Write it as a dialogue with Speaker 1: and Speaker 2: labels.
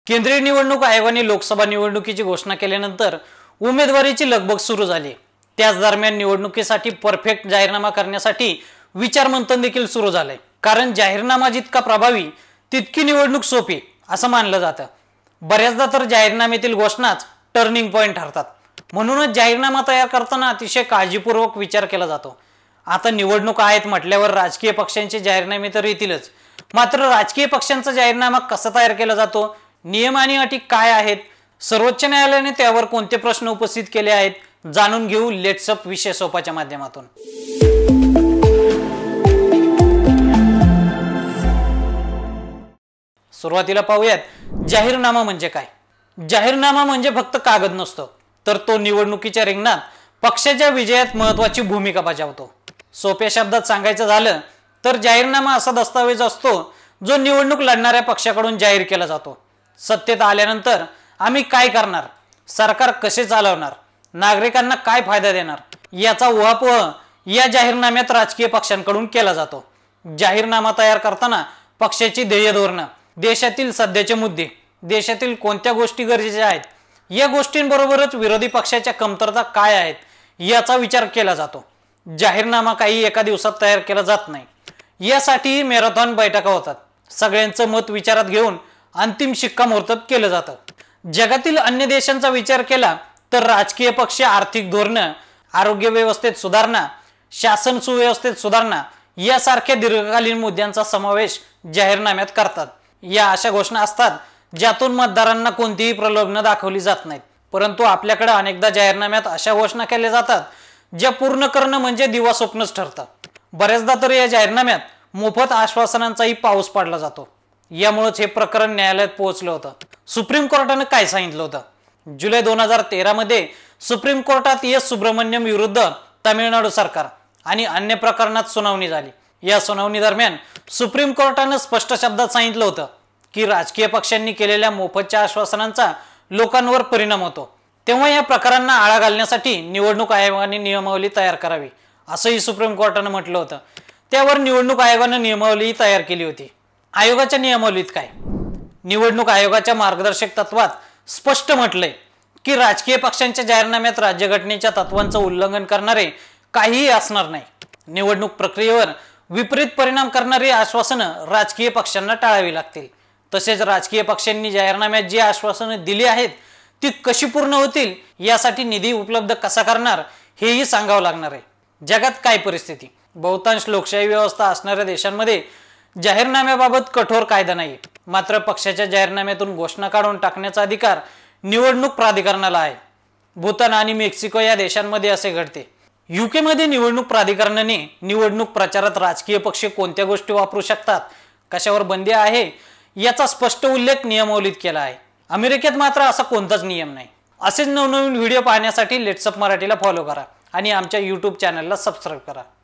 Speaker 1: केंद्रीय निवडणूक आयोगाने लोकसभा निवडणुकीची घोषणा केल्यानंतर उमेदवारीची लगबग सुरू झाली। त्याच दरम्यान निवडणुकीसाठी परफेक्ट जाहीरनामा करण्यासाठी विचारमंथन देखील सुरू झाले। कारण जाहीरनामा जितका प्रभावी तितकी निवडणूक सोपी असं मानलं जातं। बऱ्याचदा तर जाहीरनाम्यातील घोषणाच टर्निंग पॉइंट ठरतात। म्हणूनच जाहीरनामा तयार करताना अतिशय काळजीपूर्वक विचार केला जातो। आता निवडणूक आहेत म्हटल्यावर राजकीय पक्षांचे जाहीरनामे तर येतीलच, मात्र राजकीय पक्षांचा जाहीरनामा कसा तयार केला जातो, नियम आणि अटी काय आहेत, सर्वोच्च न्यायालयाने त्यावर कोणते प्रश्न उपस्थित केले आहेत, जाणून घेऊ लेट्स अप विषय सोपाच्या माध्यमातून। सुरुवातीला पाहूयात जाहीरनामा म्हणजे काय। जाहीरनामा म्हणजे फक्त कागद नसतो, तर तो निवडणुकीच्या रिंगणात पक्षाच्या विजयात महत्त्वाची भूमिका बजावतो। सोप्या शब्दात सांगायचं झालं तर जाहीरनामा असा दस्तावेज असतो जो निवडणूक लढणाऱ्या पक्षाकडून जाहीर केला जातो। सत्तेत आल्यानंतर आम्ही काय करणार, सरकार कसे चालवणार, नागरिकांना काय फायदा देणार याचा उहापोह या जाहीरनाम्यात राजकीय पक्षांकडून केला जातो। जाहीरनामा तयार करताना पक्षाची ध्येय धोरणं, देशातील सध्याचे मुद्दे, देशातील कोणत्या गोष्टी गरजेच्या आहेत, या गोष्टींबरोबरच विरोधी पक्षाच्या कमतरता काय आहेत याचा विचार केला जातो। जाहीरनामा काही एका दिवसात तयार केला जात नाही, यासाठी मॅरेथॉन बैठका होतात। सगळ्यांचं मत विचारात घेऊन अंतिम शिक्कामोर्तब केलं जातं। जगातील अन्य देशांचा विचार केला तर राजकीय पक्ष आर्थिक धोरणं, आरोग्य व्यवस्थेत सुधारणा, शासन सुव्यवस्थेत सुधारणा यासारख्या दीर्घकालीन मुद्द्यांचा समावेश जाहीरनाम्यात करतात। या अशा घोषणा असतात ज्यातून मतदारांना कोणतीही प्रलोभनं दाखवली जात नाहीत। परंतु आपल्याकडे अनेकदा जाहीरनाम्यात अशा घोषणा केल्या जातात ज्या पूर्ण करणं म्हणजे दिवा स्वप्नच ठरतं। बऱ्याचदा तर या जाहीरनाम्यात मोफत आश्वासनांचाही पाऊस पाडला जातो। यामुळेच हे प्रकरण न्यायालयात पोहोचलं होतं। सुप्रीम कोर्टाने काय सांगितलं होतं? जुलै 2013 मध्ये सुप्रीम कोर्टात एस सुब्रमण्यम विरुद्ध तामिळनाडू सरकार आणि अन्य प्रकरणात सुनावणी झाली। या सुनावणी दरम्यान सुप्रीम कोर्टाने स्पष्ट शब्दात सांगितलं होतं की राजकीय पक्षांनी केलेल्या मोफतच्या आश्वासनांचा लोकांवर परिणाम होतो। तेव्हा या प्रकारांना आळा घालण्यासाठी निवडणूक आयोगाने नियमावली तयार करावी असंही सुप्रीम कोर्टाने म्हटलं होतं। त्यावर निवडणूक आयोगाने नियमावली तयार केली होती। आयोगाच्या नियमावलीत काय? निवडणूक आयोगाच्या मार्गदर्शक तत्वात स्पष्ट म्हटलंय की राजकीय पक्षांच्या जाहीरनाम्यात राज्यघटनेच्या तत्वांचं उल्लंघन करणारे काहीही असणार नाही। निवडणूक प्रक्रियेवर विपरीत परिणाम करणारी आश्वासनं राजकीय पक्षांना टाळावी लागतील। तसेच राजकीय पक्षांनी जाहीरनाम्यात जी आश्वासनं दिली आहेत ती कशी पूर्ण होतील यासाठी निधी उपलब्ध कसा करणार हेही सांगावं लागणार आहे। जगात काय परिस्थिती? बहुतांश लोकशाही व्यवस्था असणाऱ्या देशांमध्ये जाहीरनाम्याबाबत कठोर कायदा नाही, मात्र पक्षाच्या जाहीरनाम्यातून घोषणा काढून टाकण्याचा अधिकार निवडणूक प्राधिकरणाला आहे। भूतान आणि मेक्सिको या देशांमध्ये असे घडते। UK मध्ये निवडणूक प्राधिकरणाने निवडणूक प्रचारात राजकीय पक्ष कोणत्या गोष्टी वापरू शकतात, कशावर बंदी आहे याचा स्पष्ट उल्लेख नियमावलीत केला आहे। अमेरिकेत मात्र असा कोणताच नियम नाही। असेच नवनवीन व्हिडिओ पाहण्यासाठी लेट्स अप मराठीला फॉलो करा आणि आमच्या YouTube चॅनलला सबस्क्राईब करा।